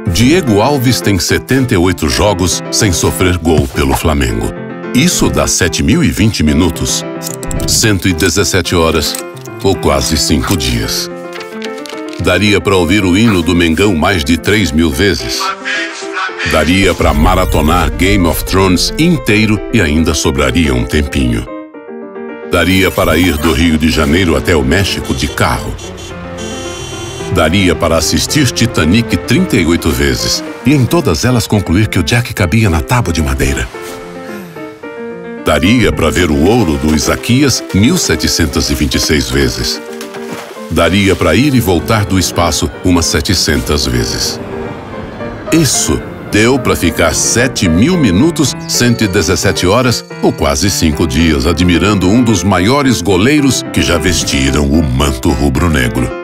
Diego Alves tem 78 jogos sem sofrer gol pelo Flamengo. Isso dá 7.020 minutos, 117 horas ou quase 5 dias. Daria para ouvir o hino do Mengão mais de 3.000 vezes. Daria para maratonar Game of Thrones inteiro e ainda sobraria um tempinho. Daria para ir do Rio de Janeiro até o México de carro. Daria para assistir Titanic 38 vezes e em todas elas concluir que o Jack cabia na tábua de madeira. Daria para ver o ouro do Isaquias 1.726 vezes. Daria para ir e voltar do espaço umas 700 vezes. Isso deu para ficar 7.000 minutos, 117 horas ou quase 5 dias admirando um dos maiores goleiros que já vestiram o manto rubro-negro.